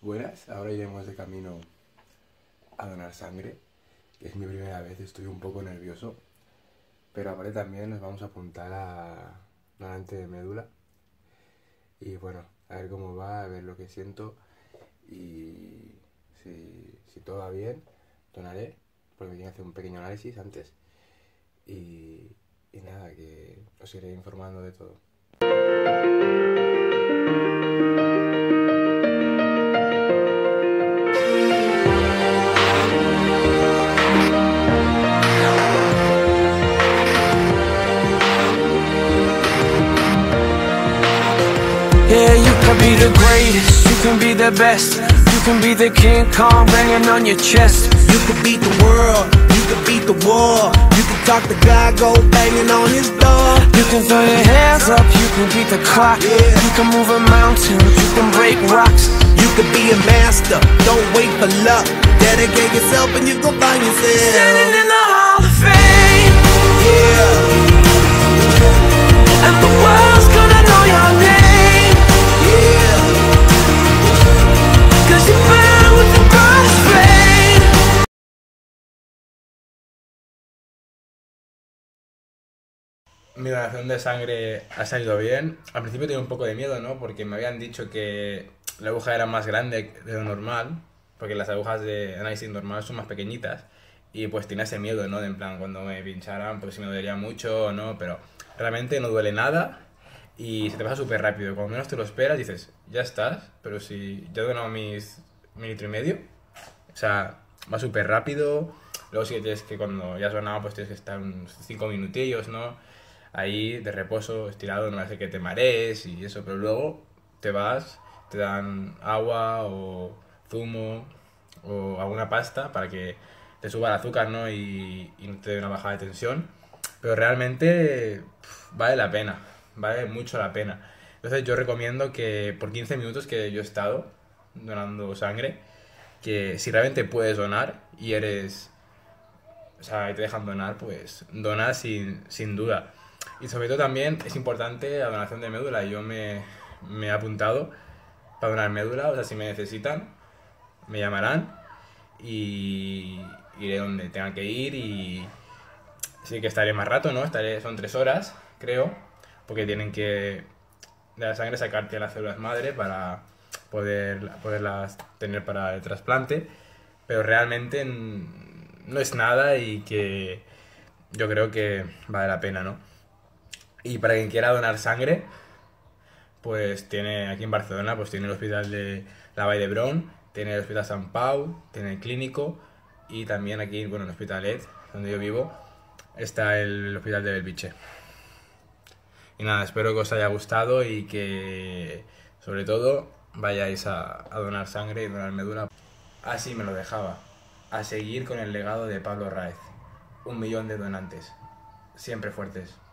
Buenas, ahora iremos de camino a donar sangre, que es mi primera vez, estoy un poco nervioso, pero aparte también nos vamos a apuntar a donante de médula y bueno, a ver cómo va, a ver lo que siento y si todo va bien, donaré, porque me tienen que hacer un pequeño análisis antes y nada, que os iré informando de todo. Yeah, you can be the greatest, you can be the best. You can be the King Kong banging on your chest. You can beat the world, you can beat the war. You can talk to God, go banging on his door. You can throw your hands up, you can beat the clock. You can move a mountain, you can break rocks. You can be a master, don't wait for luck. Dedicate yourself and you gon' find yourself Standing in the Hall of Fame. Yeah, And the world's gonna know your name. yeah. 'Cause you burn with the brightest flame. Mi donación de sangre ha salido bien. Al principio tenía un poco de miedo, ¿no? Porque me habían dicho que la aguja era más grande de lo normal, porque las agujas de análisis normal son más pequeñitas. Y pues tenía ese miedo, ¿no? De en plan, cuando me pincharan, pues si me dolería mucho o no, pero realmente no duele nada y se te pasa súper rápido. Cuando menos te lo esperas dices, ya estás, pero si ya he donado mi litro y medio, o sea, va súper rápido. Luego sí que tienes que, cuando ya has donado, pues tienes que estar unos 5 minutillos, ¿no? Ahí de reposo, estirado, no hace que te marees y eso, pero luego te vas, te dan agua o zumo o alguna pasta para que te suba el azúcar, ¿no? Y no te dé una bajada de tensión, pero realmente vale la pena, vale mucho la pena. Entonces yo recomiendo que por 15 minutos que yo he estado donando sangre, que si realmente puedes donar y eres, o sea, y te dejan donar, pues dona sin duda. Y sobre todo también es importante la donación de médula. Yo me he apuntado para donar médula, o sea, si me necesitan, me llamarán y iré donde tenga que ir y sí que estaré más rato, ¿no? Son 3 horas, creo, porque tienen que de la sangre sacarte las células madre para poderlas tener para el trasplante, pero realmente no es nada y que yo creo que vale la pena, ¿no? Y para quien quiera donar sangre, pues tiene aquí en Barcelona, pues tiene el hospital de la Vall d'Hebron, tiene el hospital Sant Pau, tiene el Clínico y también aquí, bueno, en el Hospitalet, donde yo vivo, está el hospital de Belviche. Y nada, espero que os haya gustado y que, sobre todo, vayáis a donar sangre y donar médula. Así me lo dejaba. A seguir con el legado de Pablo Raez. 1 millón de donantes. Siempre fuertes.